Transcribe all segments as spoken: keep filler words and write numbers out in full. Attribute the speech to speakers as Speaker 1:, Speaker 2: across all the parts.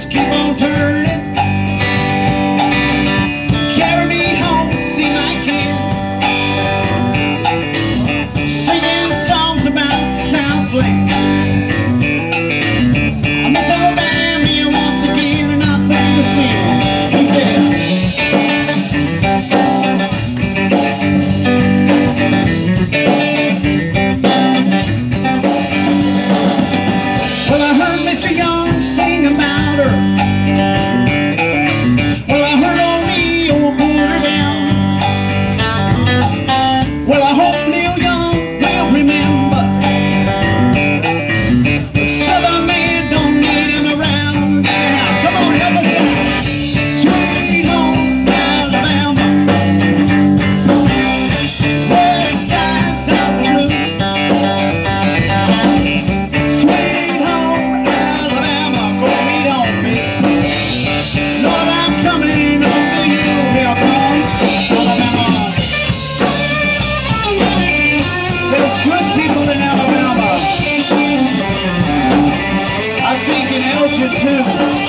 Speaker 1: keep on turning. Carry me home to see my kin. Singing songs about the Southland. I miss Alabama here once again, and I think the sin. He said, well, I heard Mister Young sing about her. Well, I heard old Neil put her down. Well, I hope Neil Young will remember the Southern man don't need him around anyhow. Come on, help us out. Sweet home Alabama, where the skies are so blue. Sweet home Alabama, go meet on me. Lord, I'm coming home to you. Here come Alabama. There's good people in Alabama. I think in Elgin too.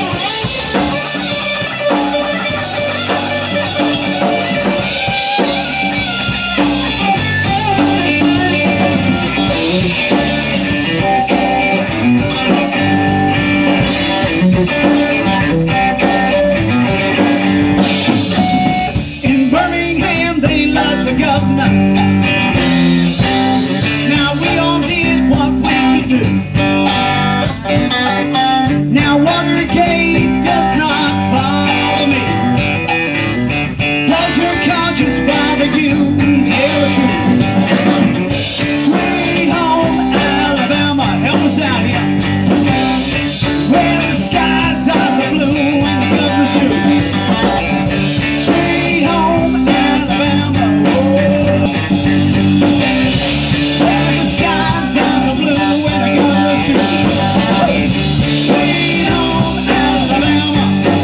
Speaker 1: In Birmingham they love the governor. Now we all did what we could do. Now Watergate does not bother me. Does your conscience bother you? Tell the truth. Sweet home Alabama, help us out here. Where the skies are so blue and the governor's true. Sweet home Alabama, oh. Where the skies are so blue and the governor's true. Sweet home Alabama.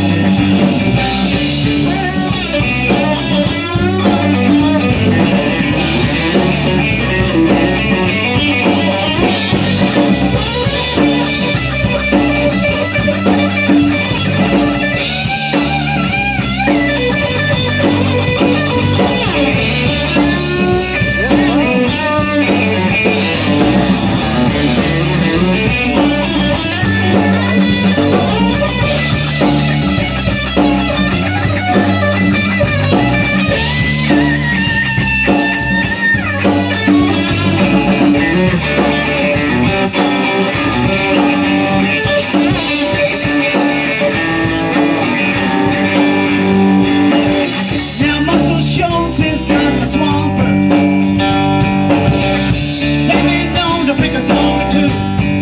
Speaker 1: Now Muscle Shoals has got the swampers. They've been known to pick a song or two.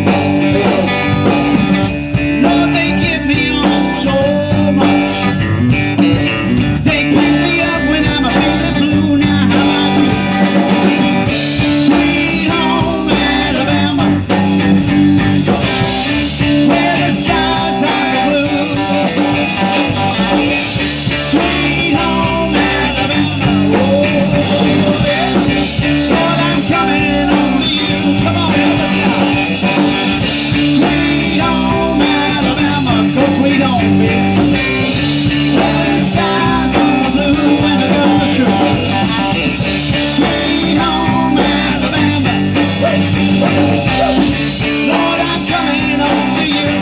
Speaker 1: Lord, they give me off so much. They pick me up when I'm a feeling blue. Now how about you? Sweet home Alabama, where the skies are so blue. Sweet home Alabama, oh yeah. Lord, I'm coming home to you. Come on, help us out. Sweet home Alabama, 'cause we don't feel. Where the skies are so blue and the governor's true. Sweet home Alabama, Lord, I'm coming home to you.